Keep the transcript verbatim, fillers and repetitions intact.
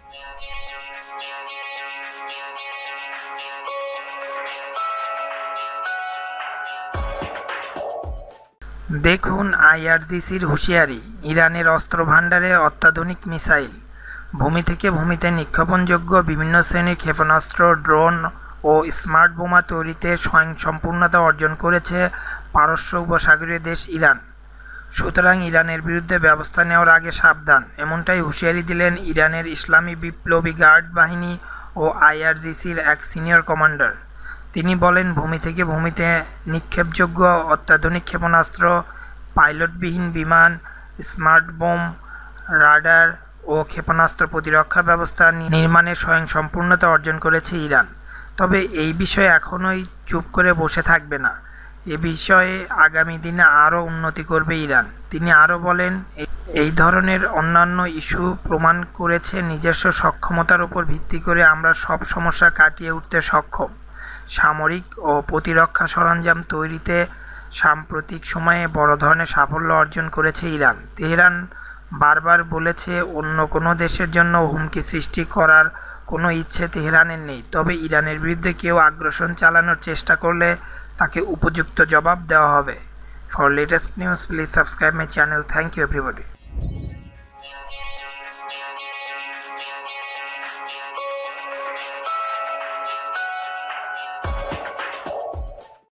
দেখুন আইআরজিসির হুঁশিয়ারি, ইরানের অস্ত্র ভান্ডারে অত্যাধুনিক মিসাইল। ভূমি থেকে ভূমিতে নিক্ষেপণযোগ্য বিভিন্ন শ্রেণীর ক্ষেপণাস্ত্র, ড্রোন ও স্মার্ট বোমা তৈরিতে স্বয়ংসম্পূর্ণতা অর্জন করেছে পারস্য উপসাগরীয় দেশ ইরান। সুতরাং ইরানের বিরুদ্ধে ব্যবস্থা নেওয়ার আগে সাবধান, এমনটাই হুঁশিয়ারি দিলেন ইরানের ইসলামী বিপ্লবী গার্ড বাহিনী ও আইআরজিসির এক সিনিয়র কমান্ডার। তিনি বলেন, ভূমি থেকে ভূমিতে নিক্ষেপযোগ্য অত্যাধুনিক ক্ষেপণাস্ত্র, পাইলটবিহীন বিমান, স্মার্ট বোম, রাডার ও ক্ষেপণাস্ত্র প্রতিরক্ষা ব্যবস্থা নির্মাণে স্বয়ংসম্পূর্ণতা অর্জন করেছে ইরান। তবে এই বিষয়ে এখনোই চুপ করে বসে থাকবে না, এ বিষয়ে আগামী দিনে আরও উন্নতি করবে ইরান। তিনি আরও বলেন, এই ধরনের অন্যান্য ইস্যু প্রমাণ করেছে নিজস্ব সক্ষমতার উপর ভিত্তি করে আমরা সব সমস্যা কাটিয়ে উঠতে সক্ষম। সামরিক ও প্রতিরক্ষা সরঞ্জাম তৈরিতে সাম্প্রতিক সময়ে বড় ধরনের সাফল্য অর্জন করেছে ইরান। তেহরান বারবার বলেছে, অন্য কোনো দেশের জন্য হুমকি সৃষ্টি করার কোনো ইচ্ছে তেহরানের নেই, তবে ইরানের বিরুদ্ধে কেউ আগ্রাসন চালানোর চেষ্টা করলে তাকে উপযুক্ত জবাব দেওয়া হবে। For latest news please subscribe my channel. Thank you everybody.